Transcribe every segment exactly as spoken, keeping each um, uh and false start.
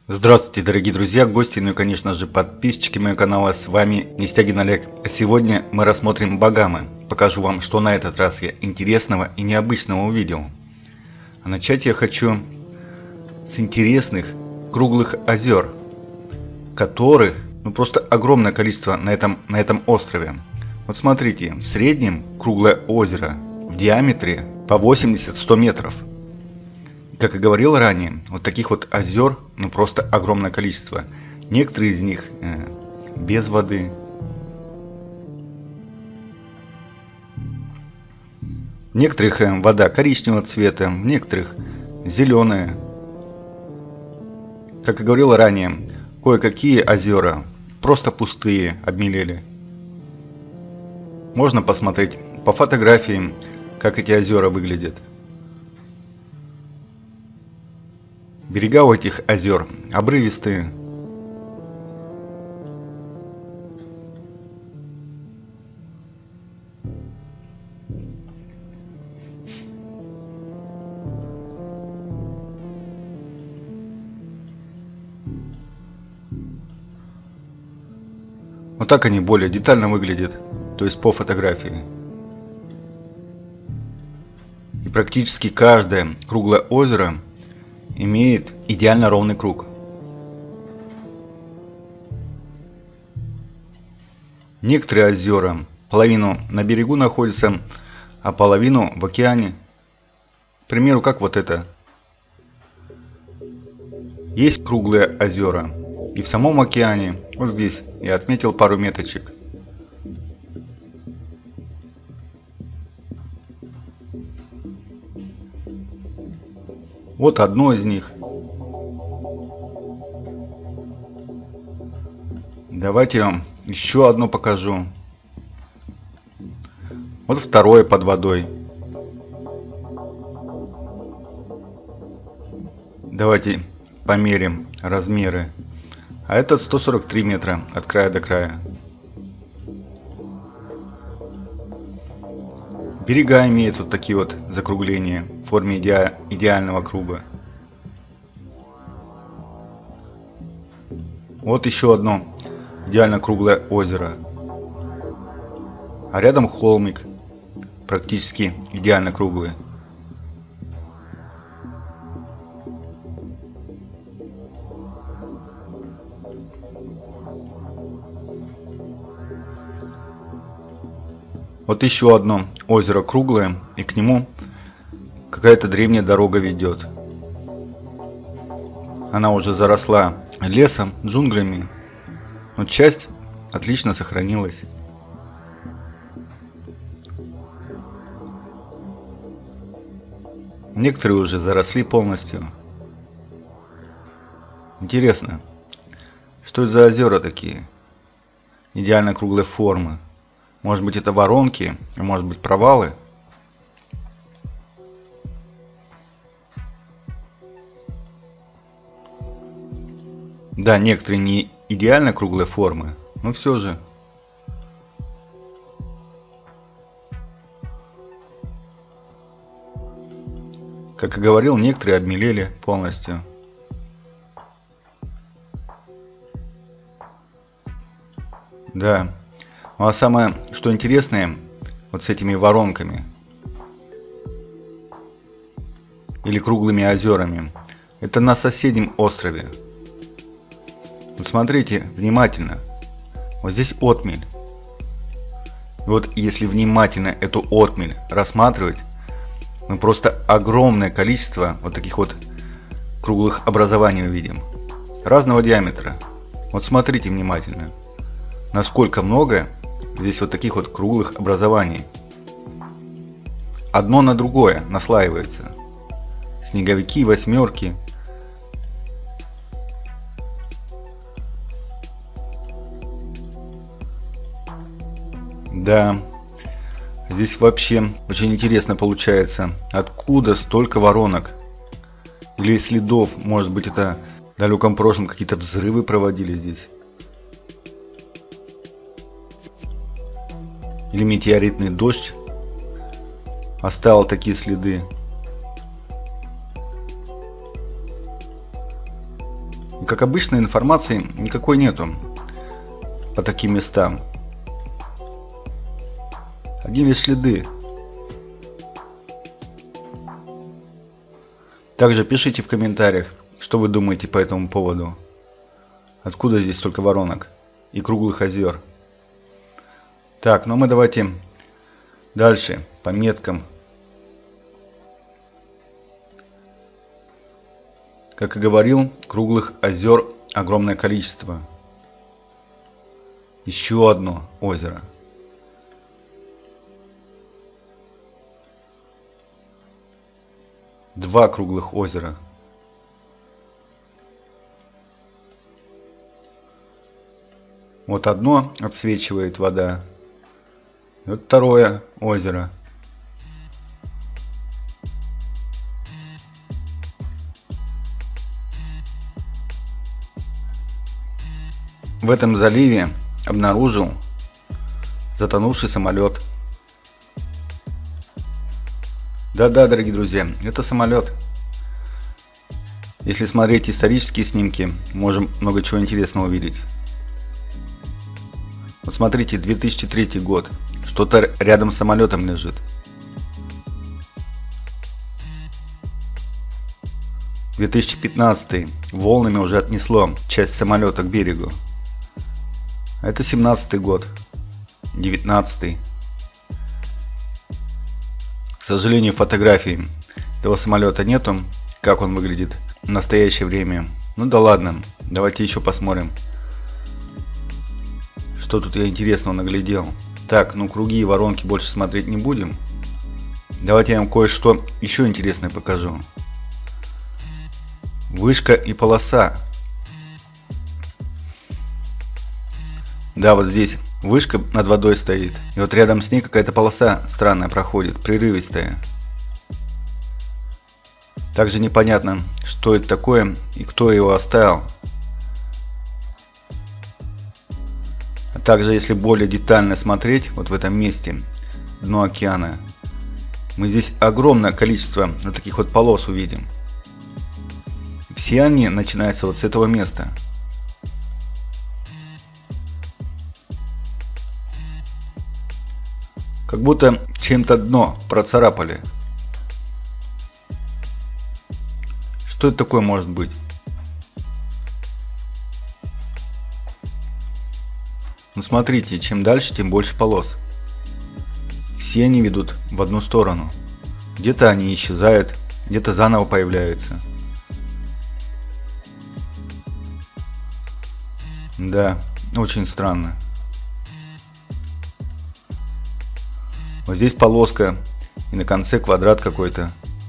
Здравствуйте, дорогие друзья, гости, ну и, конечно же, подписчики моего канала. С вами Нестягин Олег. Сегодня мы рассмотрим Багамы. Покажу вам, что на этот раз я интересного и необычного увидел. А начать я хочу с интересных круглых озер, которых ну просто огромное количество на этом, на этом острове. Вот смотрите, в среднем круглое озеро в диаметре по восемьдесят-сто метров. Как и говорил ранее, вот таких вот озер ну просто огромное количество. Некоторые из них э, без воды. В некоторых э, вода коричневого цвета, в некоторых зеленая. Как и говорил ранее, кое-какие озера просто пустые, обмелели. Можно посмотреть по фотографиям, как эти озера выглядят. Берега у этих озер обрывистые. Вот так они более детально выглядят, то есть по фотографии. И практически каждое круглое озеро имеет идеально ровный круг. Некоторые озера половину на берегу находятся, а половину в океане. К примеру, как вот это. Есть круглые озера и в самом океане. Вот здесь я отметил пару меточек. Вот одно из них. Давайте я вам еще одно покажу. Вот второе под водой. Давайте померим размеры. А это сто сорок три метра от края до края. Берега имеют вот такие вот закругления в форме иде... идеального круга. Вот еще одно идеально круглое озеро. А рядом холмик, практически идеально круглый. Вот еще одно озеро круглое, и к нему какая-то древняя дорога ведет. Она уже заросла лесом, джунглями, но часть отлично сохранилась. Некоторые уже заросли полностью. Интересно, что это за озера такие? Идеально круглой формы. Может быть, это воронки, а может быть, провалы. Да, некоторые не идеально круглой формы, но все же. Как и говорил, некоторые обмелели полностью. Да. Ну а самое, что интересное, вот с этими воронками или круглыми озерами, это на соседнем острове. Вот смотрите внимательно, вот здесь отмель. И вот если внимательно эту отмель рассматривать, мы просто огромное количество вот таких вот круглых образований увидим, разного диаметра. Вот смотрите внимательно, насколько много здесь вот таких вот круглых образований. Одно на другое наслаивается. Снеговики, восьмерки. Да, здесь вообще очень интересно получается, откуда столько воронок или следов. Может быть, это в далеком прошлом какие-то взрывы проводили здесь. Или метеоритный дождь оставил такие следы. Как обычно, информации никакой нету по таким местам. Одни лишь следы. Также пишите в комментариях, что вы думаете по этому поводу. Откуда здесь столько воронок и круглых озер? Так, ну мы давайте дальше по меткам. Как и говорил, круглых озер огромное количество. Еще одно озеро. Два круглых озера. Вот одно отсвечивает вода. И вот второе озеро. В этом заливе обнаружил затонувший самолет. Да-да, дорогие друзья, это самолет. Если смотреть исторические снимки, можем много чего интересного увидеть. Вот смотрите, две тысячи третий год. Что-то рядом с самолетом лежит. две тысячи пятнадцатый. Волнами уже отнесло часть самолета к берегу. Это семнадцатый год. девятнадцатый. К сожалению, фотографий этого самолета нету, как он выглядит в настоящее время. Ну да ладно, давайте еще посмотрим, что тут я интересного наглядел. Так, ну круги и воронки больше смотреть не будем. Давайте я вам кое-что еще интересное покажу. Вышка и полоса. Да, вот здесь вышка над водой стоит, и вот рядом с ней какая-то полоса странная проходит, прерывистая. Также непонятно, что это такое и кто его оставил. А также, если более детально смотреть, вот в этом месте, дно океана, мы здесь огромное количество вот таких вот полос увидим. Все они начинаются вот с этого места. Как будто чем-то дно процарапали. Что это такое может быть? Ну смотрите, чем дальше, тем больше полос. Все они ведут в одну сторону. Где-то они исчезают, где-то заново появляются. Да, очень странно. Вот здесь полоска, и на конце квадрат какой-то.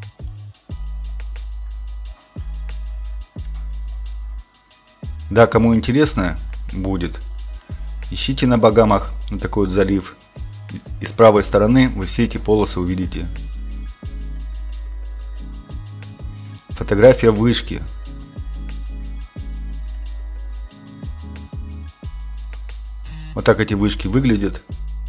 Да, кому интересно будет, ищите на Багамах вот такой вот залив. И с правой стороны вы все эти полосы увидите. Фотография вышки. Вот так эти вышки выглядят.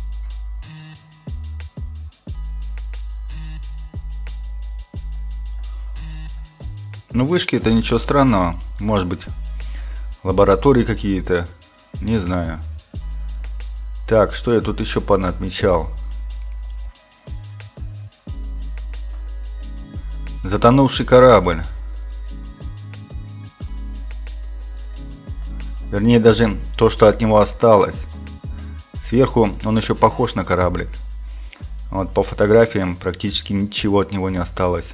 Ну, вышки — это ничего странного. Может быть, лаборатории какие-то. Не знаю. Так, что я тут еще понатмечал? Затонувший корабль. Вернее, даже то, что от него осталось. Сверху он еще похож на кораблик. Вот по фотографиям практически ничего от него не осталось.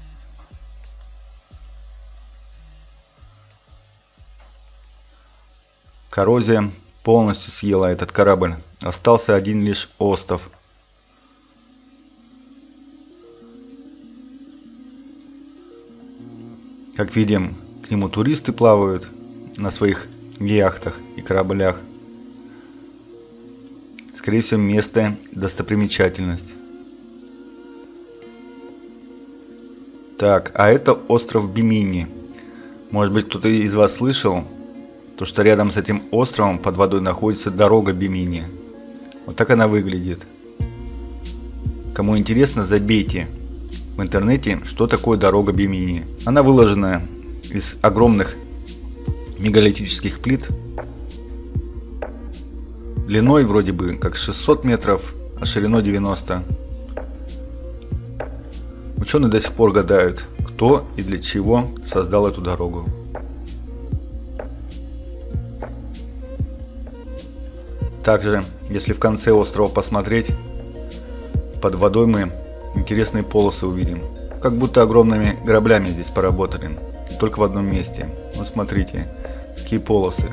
Коррозия полностью съела этот корабль. Остался один лишь остов. Как видим, к нему туристы плавают на своих яхтах и кораблях. Скорее всего, место достопримечательность. Так, а это остров Бимини. Может быть, кто-то из вас слышал, то что рядом с этим островом под водой находится дорога Бимини. Вот так она выглядит. Кому интересно, забейте в интернете, что такое дорога Бимини. Она выложена из огромных мегалитических плит. Длиной вроде бы как шестьсот метров, а шириной девяносто. Ученые до сих пор гадают, кто и для чего создал эту дорогу. Также, если в конце острова посмотреть, под водой мы интересные полосы увидим. Как будто огромными граблями здесь поработали. Только в одном месте. Вот смотрите, какие полосы.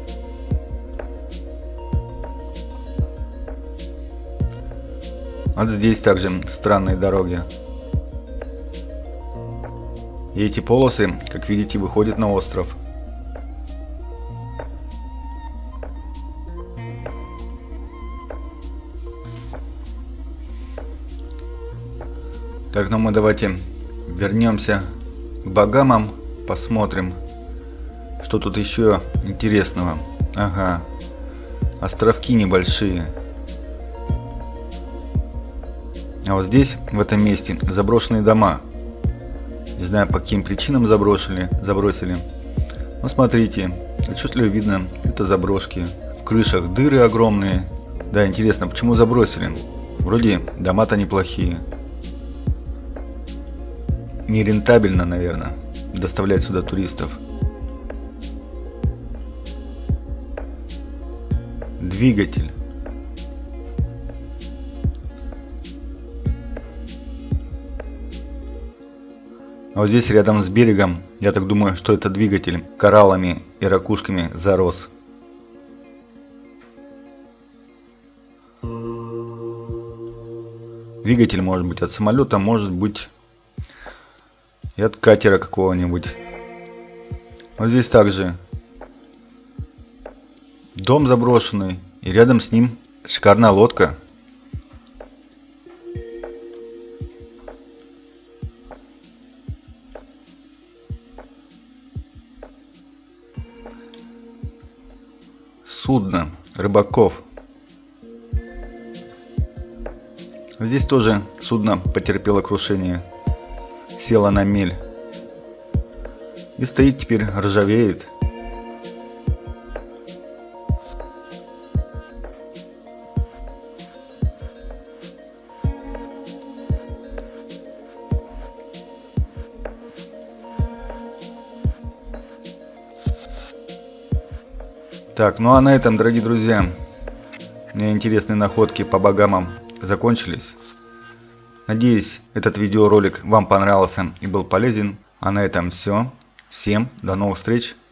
Вот здесь также странные дороги. И эти полосы, как видите, выходят на остров. Так, ну мы давайте вернемся к Багамам, посмотрим, что тут еще интересного. Ага, островки небольшие. А вот здесь, в этом месте, заброшенные дома. Не знаю, по каким причинам забросили. забросили. Но смотрите, отчетливо видно, это заброшки. В крышах дыры огромные. Да, интересно, почему забросили? Вроде дома-то неплохие. Нерентабельно, наверное, доставлять сюда туристов. Двигатель. А вот здесь рядом с берегом, я так думаю, что это двигатель, кораллами и ракушками зарос. Двигатель может быть от самолета, может быть и от катера какого-нибудь. Вот здесь также дом заброшенный, и рядом с ним шикарная лодка. Судно рыбаков. Здесь тоже судно потерпело крушение. Села на мель. И стоит теперь, ржавеет. Так, ну а на этом, дорогие друзья, у меня интересные находки по Багамам закончились. Надеюсь, этот видеоролик вам понравился и был полезен. А на этом все. Всем до новых встреч.